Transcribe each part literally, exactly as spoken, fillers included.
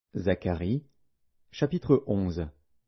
Zacharie, chapitre onze.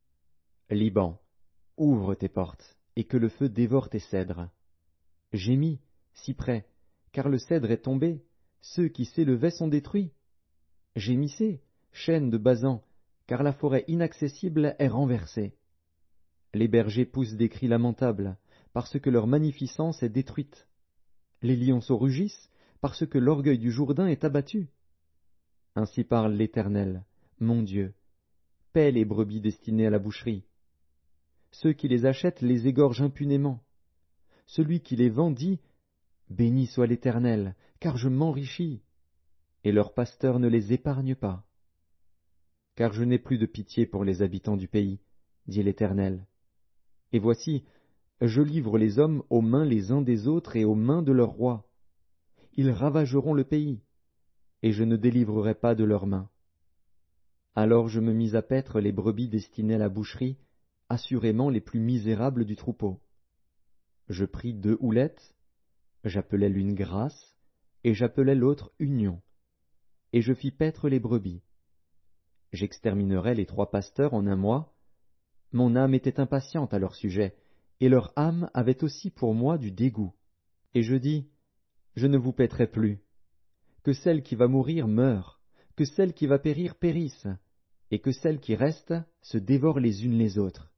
Liban, ouvre tes portes, et que le feu dévore tes cèdres. Gémis, cyprès, car le cèdre est tombé, ceux qui s'élevaient sont détruits. Gémissez, chênes de Basan, car la forêt inaccessible est renversée. Les bergers poussent des cris lamentables, parce que leur magnificence est détruite. Les lionceaux rugissent, parce que l'orgueil du Jourdain est abattu. Ainsi parle l'Éternel, mon Dieu. Paie les brebis destinées à la boucherie. Ceux qui les achètent les égorgent impunément. Celui qui les vend dit, béni soit l'Éternel, car je m'enrichis. Et leur pasteur ne les épargne pas. Car je n'ai plus de pitié pour les habitants du pays, dit l'Éternel. Et voici, je livre les hommes aux mains les uns des autres et aux mains de leurs rois. Ils ravageront le pays, et je ne délivrerai pas de leurs mains. Alors je me mis à paître les brebis destinées à la boucherie, assurément les plus misérables du troupeau. Je pris deux houlettes, j'appelai l'une grâce, et j'appelai l'autre union, et je fis paître les brebis. J'exterminerai les trois pasteurs en un mois. Mon âme était impatiente à leur sujet, et leur âme avait aussi pour moi du dégoût. Et je dis, je ne vous paîtrai plus. Que celle qui va mourir meure, que celle qui va périr périsse, et que celles qui restent se dévorent les unes les autres.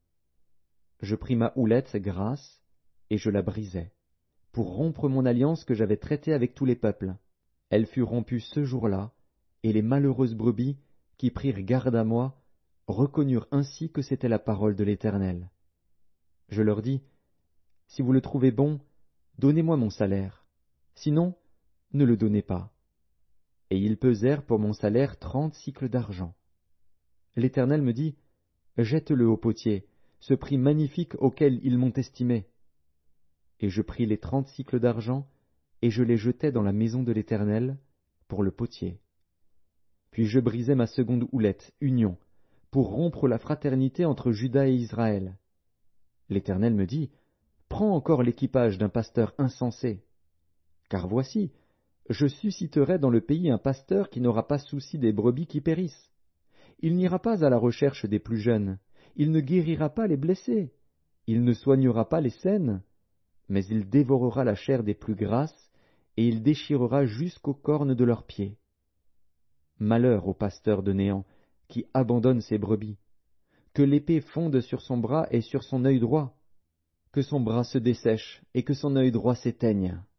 Je pris ma houlette grâce, et je la brisai, pour rompre mon alliance que j'avais traitée avec tous les peuples. Elle fut rompue ce jour-là, et les malheureuses brebis, qui prirent garde à moi, reconnurent ainsi que c'était la parole de l'Éternel. Je leur dis, si vous le trouvez bon, donnez-moi mon salaire, sinon, ne le donnez pas. Et ils pesèrent pour mon salaire trente cycles d'argent. L'Éternel me dit, jette-le au potier, ce prix magnifique auquel ils m'ont estimé. Et je pris les trente cycles d'argent, et je les jetai dans la maison de l'Éternel, pour le potier. Puis je brisai ma seconde houlette, union, pour rompre la fraternité entre Juda et Israël. L'Éternel me dit, prends encore l'équipage d'un pasteur insensé. Car voici, je susciterai dans le pays un pasteur qui n'aura pas souci des brebis qui périssent. Il n'ira pas à la recherche des plus jeunes, il ne guérira pas les blessés, il ne soignera pas les saines, mais il dévorera la chair des plus grasses, et il déchirera jusqu'aux cornes de leurs pieds. Malheur au pasteur de néant, qui abandonne ses brebis, que l'épée fonde sur son bras et sur son œil droit, que son bras se dessèche et que son œil droit s'éteigne.